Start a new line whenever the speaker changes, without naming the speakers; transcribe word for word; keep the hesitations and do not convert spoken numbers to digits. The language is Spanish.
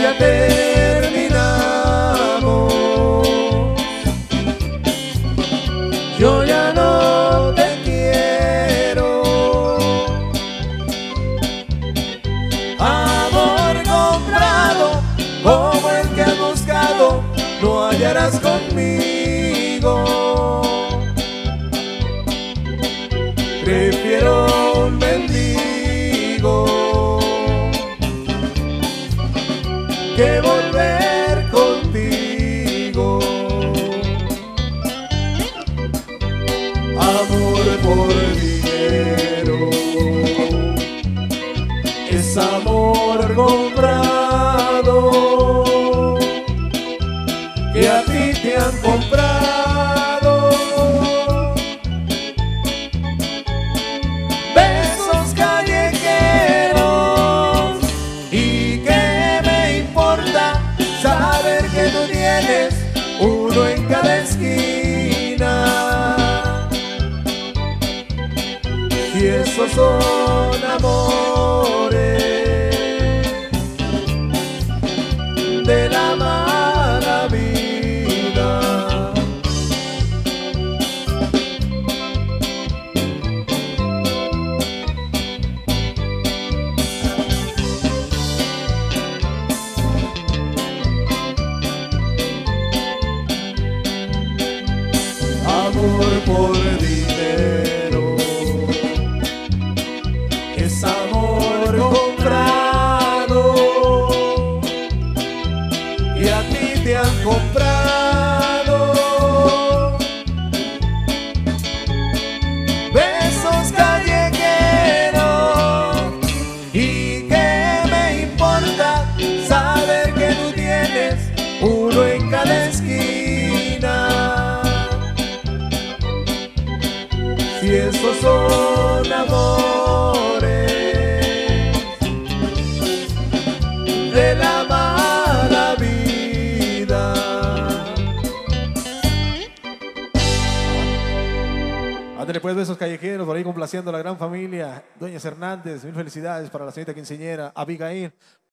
ya terminamos. Yo ya no te quiero. Amor comprado, como el que has buscado, no hallarás conmigo. Prefiero un mendigo que volver contigo. Amor por dinero es amor comprado, que a ti te han comprado. Besos callejeros, y qué me importa saber que tú tienes uno en cada esquina. Si esos son amores de la mala vida. Amor por dinero es amor comprado, y a ti te han comprado. Besos callejeros, y qué me importa saber que tú tienes uno en cada esquina. Si esos son amores de la mala vida. Ándale pues, besos callejeros, por ahí complaciendo a la gran familia Dueñas Hernández. Mil felicidades para la señorita quinceañera Abigail.